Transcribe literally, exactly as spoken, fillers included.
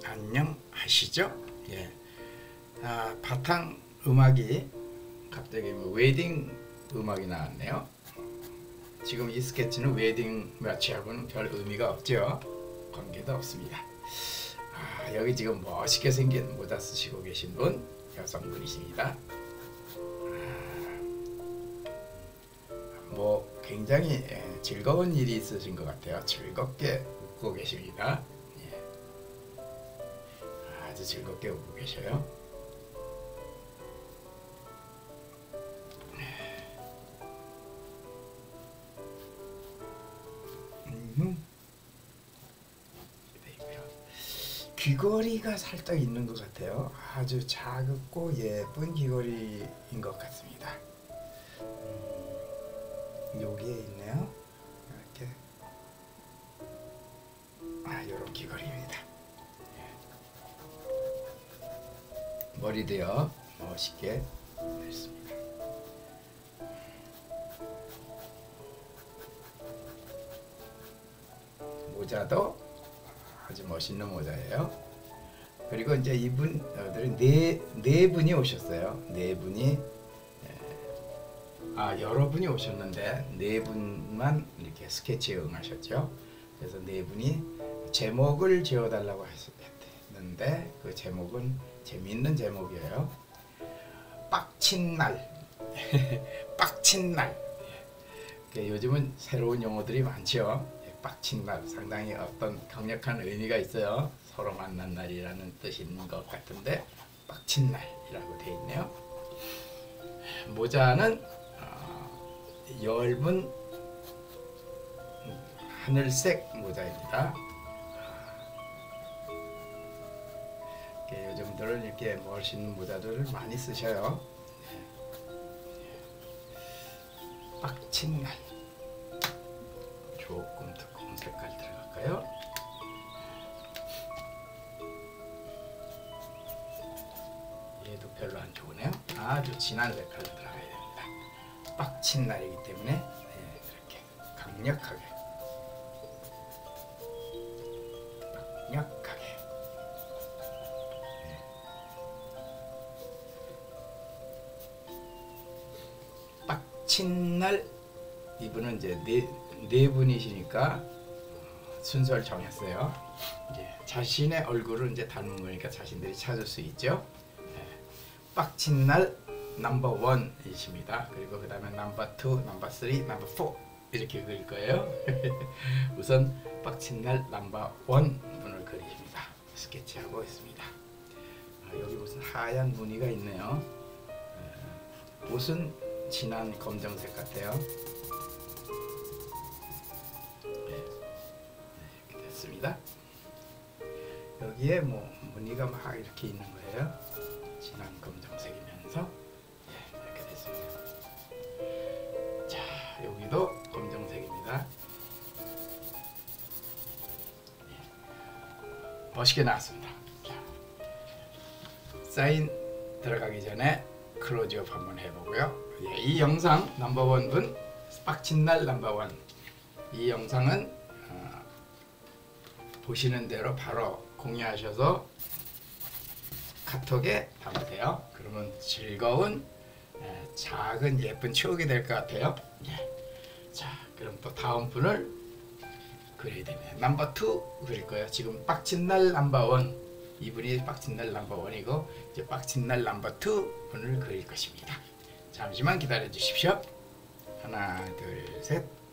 안녕하시죠? 예. 아, 바탕 음악이 갑자기 뭐 웨딩 음악이 나왔네요. 지금 이 스케치는 웨딩 매치하고는 별 의미가 없죠. 관계도 없습니다. 아, 여기 지금 멋있게 생긴 모자 쓰시고 계신 분 여성분이십니다. 아, 뭐 굉장히 즐거운 일이 있으신 것 같아요. 즐겁게 웃고 계십니다. 예. 아주 즐겁게 웃고 계셔요. 귀걸이가 살짝 있는 것 같아요. 아주 작고 예쁜 귀걸이인 것 같습니다. 음, 여기에 있네요. 이렇게 아, 이런 귀걸이입니다. 예. 머리도요 멋있게 됐습니다. 모자도 아주 멋있는 모자예요. 그리고 이제 이분들은 네, 네 분이 오셨어요. 네 분이 아 여러 분이 오셨는데 네 분만 이렇게 스케치에 응하셨죠. 그래서 네 분이 제목을 지어달라고 했는데 그 제목은 재미있는 제목이에요. 빡친 날. 빡친 날. 요즘은 새로운 용어들이 많죠. 빡친 날 상당히 어떤 강력한 의미가 있어요. 서로 만난 날이라는 뜻인 것 같은데 빡친 날이라고 되어 있네요. 모자는 어, 엷은 하늘색 모자입니다. 요즘들은 이렇게 멋있는 모자들을 많이 쓰셔요. 빡친 날. 조금 두꺼운 색깔 들어갈까요? 얘도 별로 안 좋으네요. 아주 진한 색깔로 들어가야 됩니다. 빡친 날이기 때문에 네, 이렇게 강력하게 강력하게 네. 빡친 날 이분은 이제 네, 네 분이시니까 순서를 정했어요. 이제 자신의 얼굴을 이제 닮은 거니까 자신들이 찾을 수 있죠. 네. 빡친 날 넘버 원이십니다. 그리고 그 다음에 넘버 투, 넘버 쓰리, 넘버 포 이렇게 그릴 거예요. 우선 빡친 날 넘버 원 분을 그리십니다. 스케치하고 있습니다. 아, 여기 무슨 하얀 무늬가 있네요. 네. 옷은 진한 검정색 같아요. 여기에 뭐 무늬가 막 이렇게 있는 거예요. 진한 검정색이면서 예, 이렇게 됐습니다. 자, 여기도 검정색입니다. 예, 멋있게 나왔습니다. 자, 사인 들어가기 전에 클로즈업 한번 해보고요. 예, 이 영상 넘버원 분 빡친 날 넘버원 이 영상은 어, 보시는 대로 바로 공유하셔서 카톡에 담으세요. 그러면 즐거운 에, 작은 예쁜 추억이 될 것 같아요. 예. 자, 그럼 또 다음 분을 그려야 됩니다. 넘버 투 그릴 거예요. 지금 빡친 날 넘버 원 이분이 빡친 날 넘버 원이고 이제 빡친 날 넘버 투 분을 그릴 것입니다. 잠시만 기다려 주십시오. 하나, 둘, 셋.